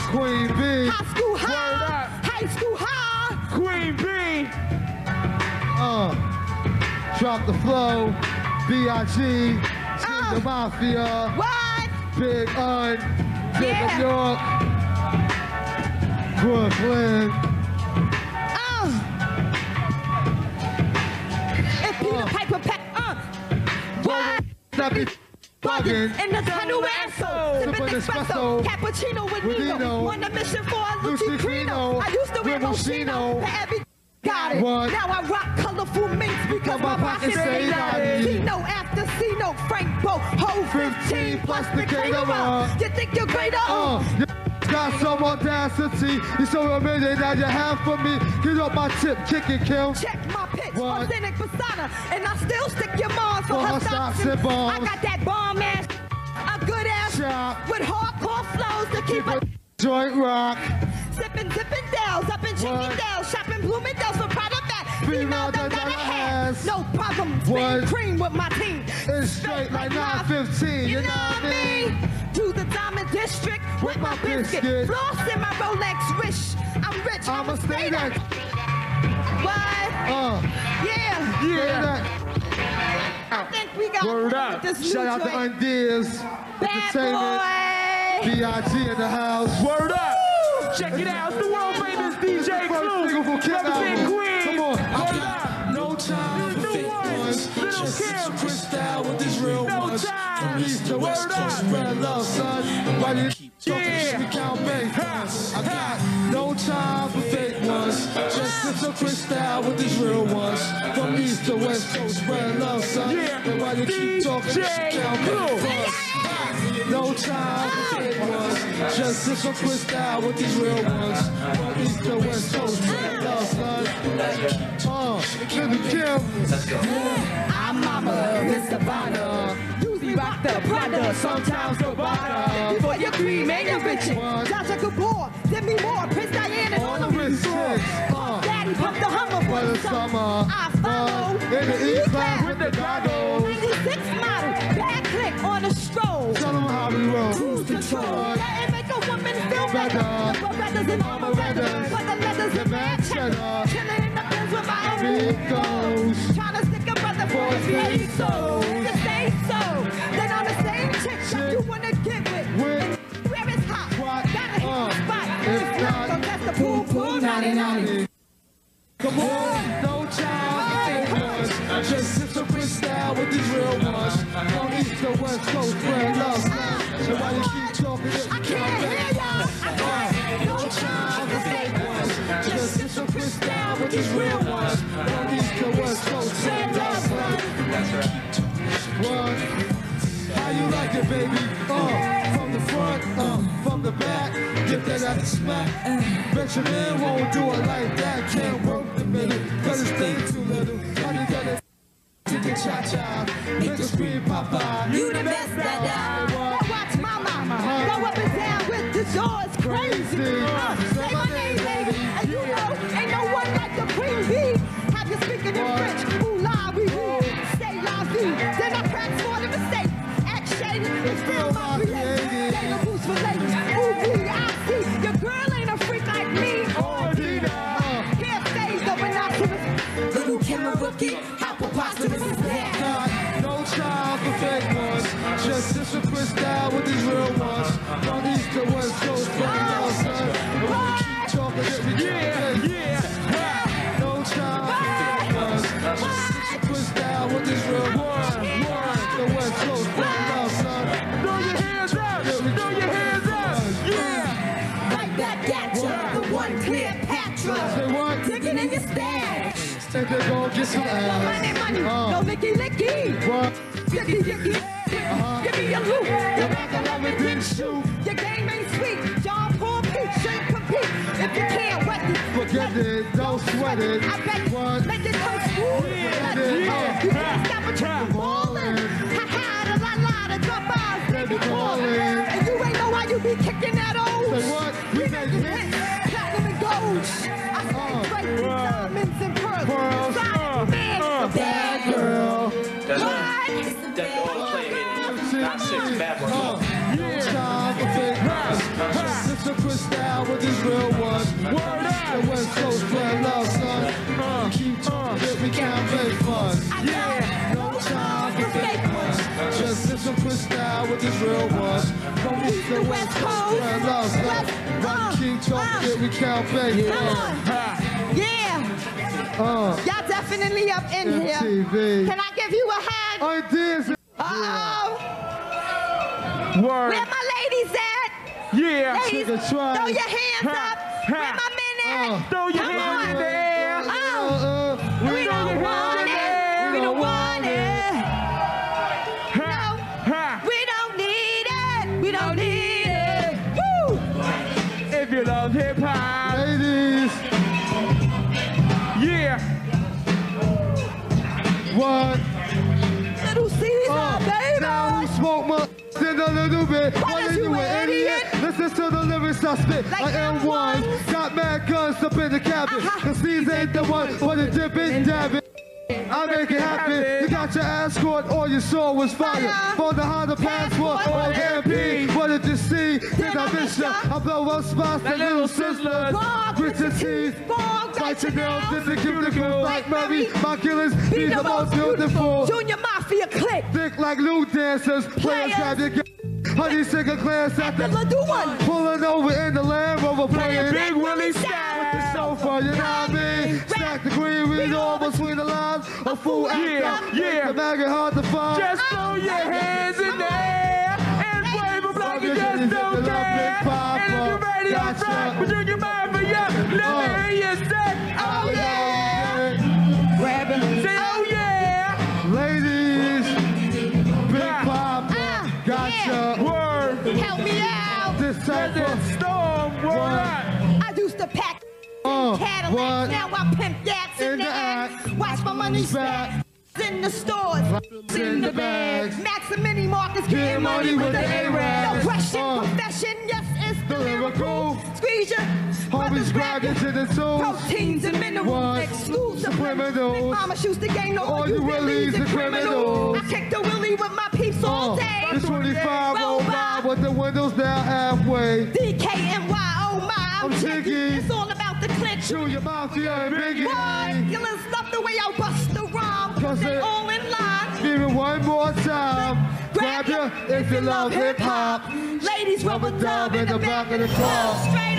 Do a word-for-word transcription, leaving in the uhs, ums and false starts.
Queen B. High school high. High school high. Queen B. Uh, drop the flow. B I G. Uh, the Mafia. What? Big Un. Big Yeah. New York. Brooklyn. Uh. If Peter Uh. Piper pack. Uh. What? That be bugging. In the tunnel with Esso. Sipping espresso. Cappuccino with Nino. On a mission for a Luciano. I used to wear Moschino. For every got it. What? Now I rock colorful minks because my my pockets pockets say ain't that. Kino after Cino. Frank Bo. Ho fifteen plus the caterer. You think you're greater? Uh, you got some audacity. You so amazing that you have for me. Get up my tip, kick and kill. Check my pitch, What? authentic persona, and I still stick your mom for, For her her stocks stocks and and bombs. I got that bomb ass, a good ass Chop. with hardcore flows to keep Keep it it joint rock. sipping, zipping Dells, up in What? Chippendales, shopping Bloomingdale's for Prada back. Female Female that don't got a got a hat, ass. no problem. What? Spin cream with my team. It's straight like nine fifteen. You know what I mean? To the Diamond District with my biscuit. biscuit. Floss in my Rolex wish. I'm rich, I'ma stay that. What? Uh, Yeah. say that. I think we got Word up. this new Shout out to joint. Ideas. Bad Entertainment. boy. B I G in the house. Word up. Check it out. It's the world famous D J First single Clue. for Kim Represent album. Queens. Come on. Word up. No time for New fake one. ones. Little Just Kim. crystal with these real No ones. time. From east to west Word coast, up. spread love, son. Why you keep talking Yeah. shit? We count bank. I got no time for fake ones. Just crystal crystal with these real ones. From east to west coast, spread love, son. Yeah. And why you keep talking shit? D J Count Clue. bank. No time for fake ones. Just crystal crystal with these real ones. From east to west coast, spread love, son. Uh, Little Kim. I'm Mama, Mister Bonner. Usually rock the Prada, sometimes the Bonner. Before your cream and your riches. Joshua Kapoor, give me more. Prince Diana on the wrist. Uh, Daddy pump the Hummer for the summer. I follow. Uh, in the E-class with the goggles. ninety-six model, bad click on a stroll. Tell them how we roll. Cruise control. That make a woman feel better. Better. The Berettas and armor redders. But the leathers and mad cheddar. Chilling in the bins with my Amigos. Tryna stick a brother for his feet, so you say so. Then on the same chick that you wanna get with. With Where it's hot, what? gotta hit Uh, the spot. if If not, not, so that's the pool pool ninety ninety. Come on, no time for fake ones. Just sip some crystal with these real ones. From east to west coast, spread love, son. So why you keep talking it? I can't hear y'all. I got no time for fake ones. Just sip some crystal with these real ones. From east to west coast, spread love, son. one. How you like it, baby? Uh, from the front, uh, from the back. Get that at the smack. Bet your man won't do it like that. Can't work the middle, cause it's thing too little. How you get it? Take a cha-cha, make the screen pop out. You the best that I Now watch my mama go up and down with the doors crazy. Uh, say my name, baby, and you know ain't no one like the Queen Bee. Have you speaking in French? Ooh la, we oui. Say la vie. Then I crack for the mistake. Act shady, it's still my creative. They the boost for ladies. Ooh wee, I see your girl ain't a freak like me. Oh, Dina. Can't phase the binoculars. Little Kim a rookie. How preposterous is that? Got no time for fake ones. Just sip some crystal with these real ones. From east to west coast, spread love, son. And when you keep talking it, we Yeah, yeah. no time for fake ones. Just sip some crystal with these real ones. East to west coast, spread love, son. Throw your hands up. Throw your hands up. Yeah. Right back at ya, the one clear Patra. Say what? Digging in your stash. Think they gon' get some No ass. money, money, Uh. no licky, licky. What? Yicky, yicky. Give me a loop. Your back of love didn't shoot. Your game ain't sweet. John Paul Pete shouldn't compete. If you can't wet it, Forget it, don't sweat it. I bet you What? make it come smooth. Let it go. You can't stop a trick ballin'. Ha ha, the la la, the drop eyes, they be callin'. And you ain't know why you be kicking that old. Say what? We We make make hits, hits. platinum and gold. I say Uh, straight to diamonds and pearls. Pearls, Sonic man, uh, bad girl. That's What? That's all play it. Not six bad ones. Uh, No time for fake ones. Just a crystal with these real ones. Word up. The West Coast spread love, son. Uh, Keep talking, uh, we can't make fun. Yeah. No time for fake ones. Just just a crystal with these real ones. From East to West Coast spread love, son. Right, keep talking, we can't make Come fun. on. Yeah. Uh, Y'all definitely up in M T here. V. Can I give you a hand? Ideas. Uh-oh. Word. Where my ladies at? Yeah. Ladies, Take a try. throw your hands Ha, up. ha. Where my men at? Uh, Throw your Come hands in on. the air. Oh. Uh, We don't want it. We don't want it. Ha, ha. We don't need it. We don't need it. Woo! If you love hip hop, ladies, yeah. what? Little Caesar, Uh, baby. now who smoke my in a little bit? What is you an idiot? Listen to the lyrics I spit. Like I am M one. ones. Got mad guns up in the cabin. Uh-huh. Cause these ain't the one for the dipping dabbing. I make it happen. You got your ass caught, all you saw was fire. Fire. For the Honda passport or the M P. What did you see? Did I miss ya? I blow up spots like little sizzlers. Bog, Grit your teeth. Bog, Bite your nails, nails. this is cuticle. Like Mary, my killers Be be the most beautiful. Junior Mafia click. Thick like new dancers. Players Players. grab your gun. Honey, sing a class The after little one. pulling over in the Land Rover playing Big Willie the style. sofa, you know what I mean? Stack the green, read all between the lines. A fool Yeah, actor, yeah. the maggot hard to find. Just throw your hands in the air and wave them like you just don't care. And if you're ready, I'm right, but you can mind for ya. Let me hear you say, oh yeah. Grab him. Say, oh yeah. Ladies, Big Ah. Papa, Ah, gotcha. Word. Help me out. This type Desert of, Storm, word What? up. I used to pack uh, Cadillacs. what? Now I pimp yaks in, the act. Watch my money stack. In the stores, in the bags. Max and Mini Marcus getting money with the A-Rags. No question, Uh. confession, yes, it's the The lyrical. lyrical. Squeeze your Homies grab you to the tools. proteins and minerals. What? Exclusive. Subliminals. Big Mama shoots the game, no All all you you willies willies and and criminals. I criminals. kick the willy with my peeps all Uh, day. the twenty-five Roll roll by by. with the windows down halfway. D K N Y, oh my, I'm, I'm Jiggy. Jiggy. It's all about the click. Junior Mafia and Biggie. What? Killers love the way I bust the rhyme. Cause Cause they it- all in line. Give it one more time. Grab ya if you love hip hop. Ladies, rub a dub in the back of the car. Straight